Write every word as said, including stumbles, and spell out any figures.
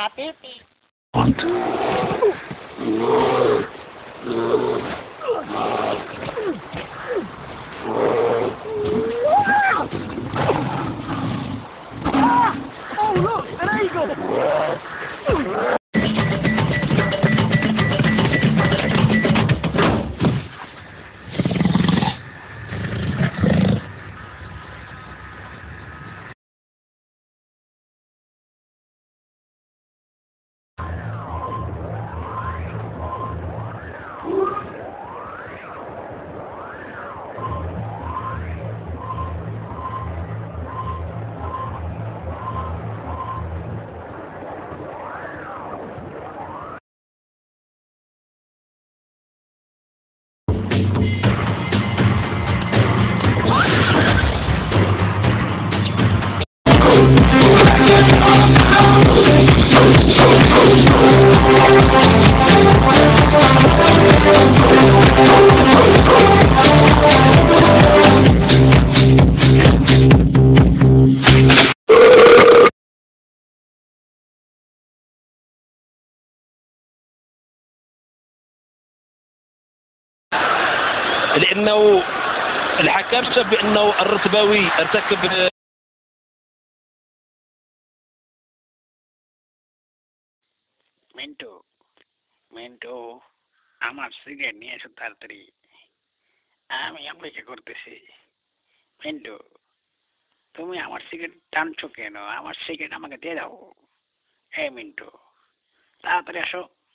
pipi. Oh, look, an eagle! لأنه الحكم شاف بأنه الرتباوي ارتكب Mintu Mintu আমার cigarette নিয়ে এসো তাড়াতাড়ি আমি অপেক্ষা করতেছি মিন্টু তুমি আমার সিগারেট টানছো কেন আমার সিগারেট আমাকে দিয়ে দাও এই মিন্টু তাড়াতাড়ি আসো